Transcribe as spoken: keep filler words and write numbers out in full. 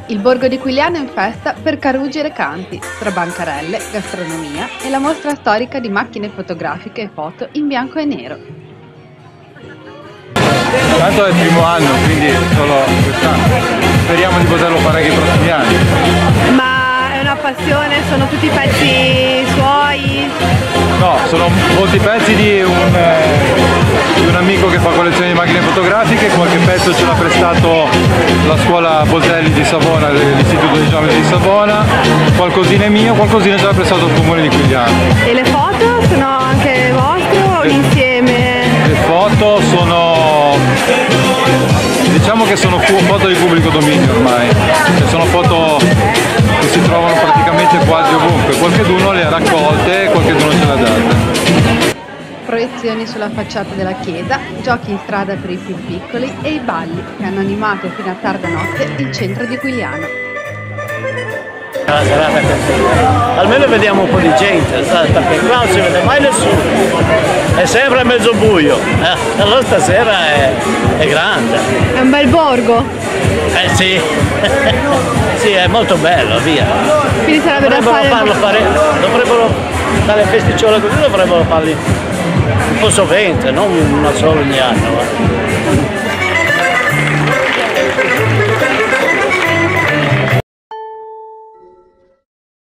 Il borgo di Quigliano è in festa per Carugi e Recanti, tra bancarelle, gastronomia e la mostra storica di macchine fotografiche e foto in bianco e nero. Tanto è il primo anno, quindi solo quest'anno. Speriamo di poterlo fare anche i prossimi anni. Ma è una passione? Sono tutti pezzi suoi? No, sono molti pezzi di un, eh, di un amico che fa collezione di macchine fotografiche, qualche pezzo ce l'ha prestato la scuola Boltelli di Savona, l'Istituto di Geometria di Savona, qualcosina è mio, qualcosina ce l'ha prestato il comune di Quigliano. E le foto sono anche vostre o le, insieme? Le foto sono, diciamo che sono foto di pubblico dominio ormai, sono foto che si trovano praticamente quasi ovunque, qualcuno le ha raccolte e qualcuno ce l'ha date. Proiezioni sulla facciata della chiesa, giochi in strada per i più piccoli e i balli che hanno animato fino a tarda notte il centro di Quigliano. La serata così, almeno vediamo un po' di gente, perché qua non si vede mai nessuno, è sempre mezzo buio, eh? Allora stasera è, è grande. È un bel borgo? Eh sì, sì, è molto bello, via. Quindi sarebbe da fare... farlo fare, dovrebbero, dalle festicciole così dovrebbero farli un po' sovente, non una sola ogni anno. Eh.